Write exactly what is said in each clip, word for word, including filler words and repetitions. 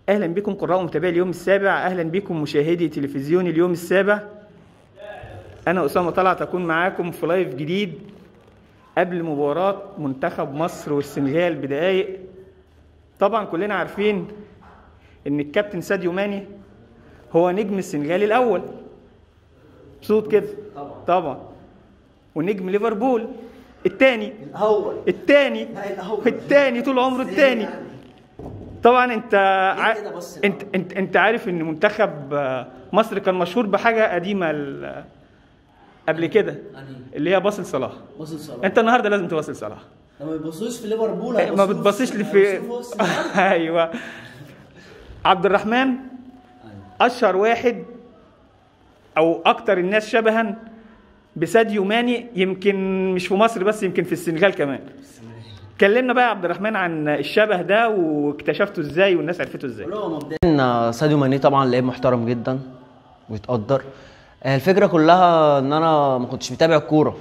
اهلا بكم قراء ومتابعي اليوم السابع، اهلا بكم مشاهدي تلفزيون اليوم السابع. انا اسامه طلعت اكون معاكم في لايف جديد قبل مباراه منتخب مصر والسنغال بدقائق. طبعا كلنا عارفين ان الكابتن ساديو ماني هو نجم السنغال الاول، صوت كده طبعا طبعا ونجم ليفربول الثاني الاول الثاني الثاني طول عمره الثاني. طبعا انت ع... انت انت انت عارف ان منتخب مصر كان مشهور بحاجه قديمه ال... قبل كده اللي هي باص لصلاح. باص لصلاح انت النهارده لازم تباص لصلاح. لما يبصوش في ليفربول ما بتبصيش لي في ايوه. عبد الرحمن اشهر واحد او اكتر الناس شبها بساديو ماني، يمكن مش في مصر بس، يمكن في السنغال كمان. كلمنا بقى يا عبد الرحمن عن الشبه ده واكتشفته ازاي والناس عرفته ازاي. مبدئيا ساديو ماني طبعا لعيب محترم جدا ويتقدر. الفكره كلها ان انا ما كنتش متابع الكوره،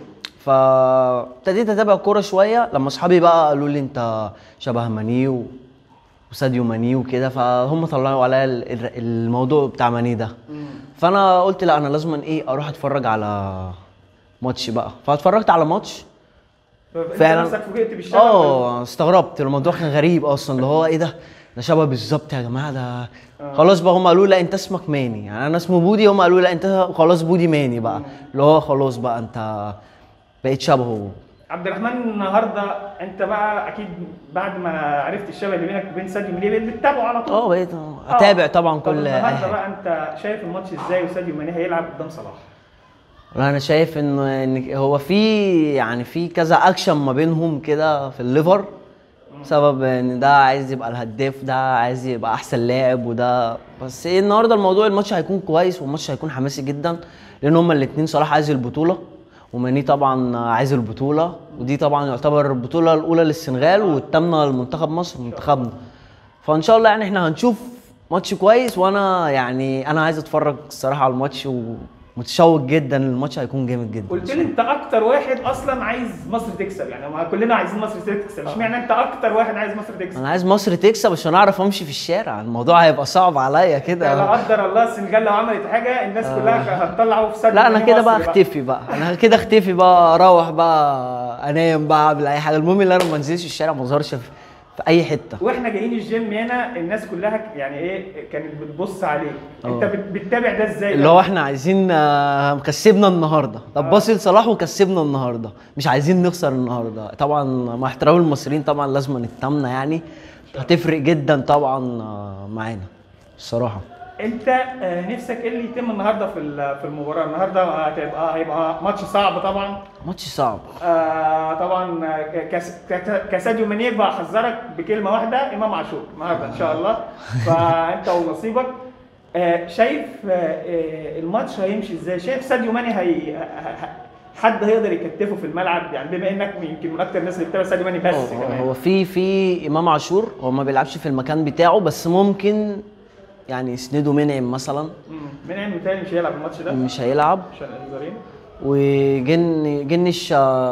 فابتديت اتابع الكوره شويه لما اصحابي بقى قالوا لي انت شبه ماني و... وساديو ماني وكده، فهم طلعوا عليا الموضوع بتاع ماني ده. فانا قلت لا انا لازم ايه اروح اتفرج على ماتش بقى، فاتفرجت على ماتش فعلا. اه استغربت، الموضوع كان غريب اصلا، اللي هو ايه ده ده شبه بالظبط يا جماعه ده. خلاص بقى هم قالوا لا انت اسمك ماني، يعني انا اسمه بودي، هم قالوا لا انت خلاص بودي ماني بقى، اللي هو خلاص بقى انت بقيت شبهه. عبد الرحمن النهارده انت بقى اكيد بعد ما عرفت الشبه اللي بينك وبين ساديو ماني بقيت بتتابعه على طول. اه بقيت اتابع طبعا كل النهارده بقى انت شايف الماتش ازاي وساديو ماني هيلعب قدام صلاح؟ انا شايف انه ان هو في يعني في كذا اكشن ما بينهم كده في الليفر، بسبب ان ده عايز يبقى الهداف، ده عايز يبقى احسن لاعب، وده بس ايه النهارده الموضوع الماتش هيكون كويس والماتش هيكون حماسي جدا، لان هما الاثنين صلاح عايز البطوله وماني طبعا عايز البطوله، ودي طبعا يعتبر البطوله الاولى للسنغال والثامنه لمنتخب مصر منتخبنا. فان شاء الله يعني احنا هنشوف ماتش كويس، وانا يعني انا عايز اتفرج الصراحه على الماتش و متشوق جدا، الماتش هيكون جامد جدا. قلت لي انت اكتر واحد اصلا عايز مصر تكسب، يعني ما كلنا عايزين مصر تكسب، اشمعنى انت اكتر واحد عايز مصر تكسب؟ انا عايز مصر تكسب عشان اعرف امشي في الشارع، الموضوع هيبقى صعب عليا كده. لا قدر الله السنغال لو عملت حاجه الناس آه. كلها هتطلعوا في سد. لا انا كده بقى اختفي بقى, بقى. انا كده اختفي بقى، اروح بقى انام بقى، اعمل اي حاجه، المهم ان انا ما انزلش الشارع، ما اظهرش في في اي حته. واحنا جايين الجيم هنا الناس كلها يعني ايه كانت بتبص عليك، انت بتتابع ده ازاي؟ اللي هو احنا عايزين كسبنا النهارده، طب باصي لصلاح وكسبنا النهارده، مش عايزين نخسر النهارده. طبعا مع احترام المصريين طبعا لازم نتمنى، يعني هتفرق جدا طبعا معانا الصراحه. انت نفسك ايه اللي يتم النهارده في في المباراه؟ النهارده هتبقى هيبقى ماتش صعب طبعا، ماتش صعب آه طبعا. كساديو ماني بحذرك بكلمه واحده، امام عاشور النهارده ان شاء الله، فانت ونصيبك. آه شايف آه الماتش هيمشي ازاي؟ شايف ساديو ماني هي حد هيقدر يكتفه في الملعب؟ يعني بما انك يمكن من اكتر الناس اللي بتتابع ساديو ماني بس كمان. هو في في امام عاشور هو ما بيلعبش في المكان بتاعه، بس ممكن يعني يسنده منعم مثلا. منعم متهيألي مش هيلعب الماتش ده، مش هيلعب عشان الانذارين. وجن جنش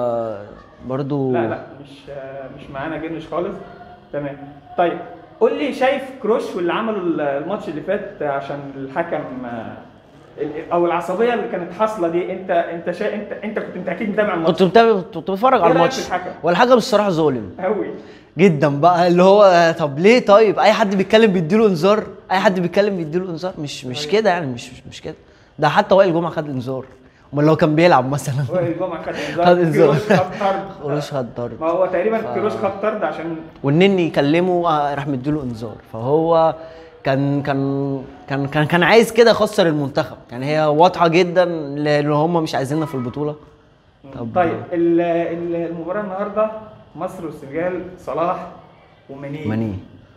برضو لا لا مش مش معانا جنش خالص. تمام. طيب قول لي، شايف كروش واللي عمله الماتش اللي فات عشان الحكم او العصبيه اللي كانت حاصله دي، انت انت شا... انت انت كنت انت اكيد متابع الماتش؟ كنت متابع، كنت بتفرج على الماتش، والحكم الصراحه ظالم قوي جدا بقى، اللي هو طب ليه؟ طيب اي حد بيتكلم بيديله انذار، اي حد بيتكلم بيديله انذار، مش مش كده يعني، مش مش كده. ده حتى وائل جمعه خد انذار، امال لو كان بيلعب مثلا وائل جمعه خد انذار، خد انذار، كروش خد طرد، كروش خد طرد، ما هو تقريبا ف... كروش خد طرد عشان والنني يكلمه راح مديله انذار، فهو كان كان كان كان كان عايز كده يخسر المنتخب، يعني هي واضحه جدا لان هم مش عايزيننا في البطوله. طب طيب المباراه النهارده مصر والسنغال، صلاح وماني ماني،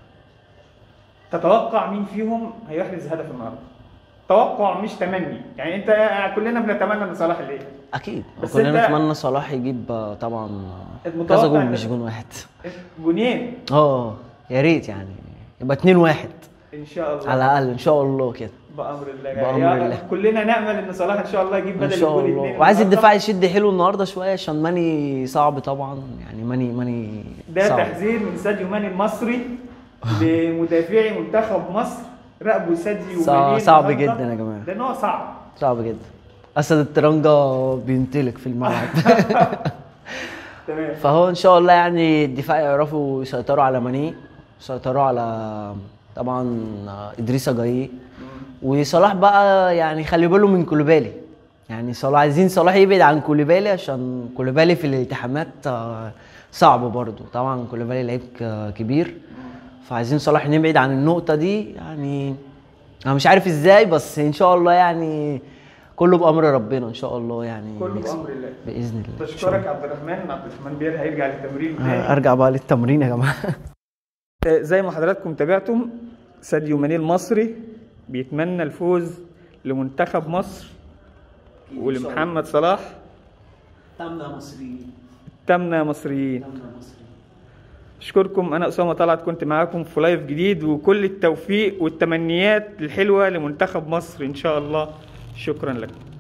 تتوقع مين فيهم هيحرز هدف النهارده؟ توقع مش تمني، يعني انت كلنا بنتمنى ان صلاح اللي يجيب اكيد، كلنا نتمنى صلاح يجيب طبعا كذا جون، مش جون واحد، جونين اه يا ريت يعني يبقى اتنين واحد ان شاء الله على الاقل، ان شاء الله كده بامر الله. بامر الله كلنا نامل ان صلاح ان شاء الله يجيب بدل الجول اثنين، وعايز الدفاع يشد حلو النهارده شويه عشان ماني صعب طبعا، يعني ماني ماني ده صعب. تحذير من ساديو ماني المصري لمدافعي منتخب مصر راقبوا ساديو صع- ماني صعب النهاردة، جدا يا جماعة. لان هو صعب. صعب جدا. اسد الترنجة بينطلق في الملعب. تمام. فهو ان شاء الله يعني الدفاع يعرفوا يسيطروا على ماني، يسيطروا على طبعا ادريس جاي، وصلاح بقى يعني خلي باله من كولوبالي. يعني صلاح عايزين صلاح يبعد عن كولوبالي، عشان كولوبالي في الالتحامات آه، صعب برضو. طبعا كولوبالي لعيب ك- كبير، فعايزين صلاح نبعد عن النقطة دي. يعني انا مش عارف ازاي، بس ان شاء الله يعني كله بأمر ربنا ان شاء الله يعني كله نكسب. بامر الله. باذن الله. بشكرك عبد الرحمن. عبد الرحمن بير هيرجع للتمرين تاني. آه، ارجع بقى للتمرين يا جماعة. آه، زي ما حضراتكم تابعتم، ساديو ماني المصري بيتمنى الفوز لمنتخب مصر ولمحمد صلاح. تمنا مصريين. تمنا مصريين. تمنا مصريين. اشكركم. انا اسامه طلعت كنت معاكم في لايف جديد، وكل التوفيق والتمنيات الحلوه لمنتخب مصر ان شاء الله. شكرا لكم.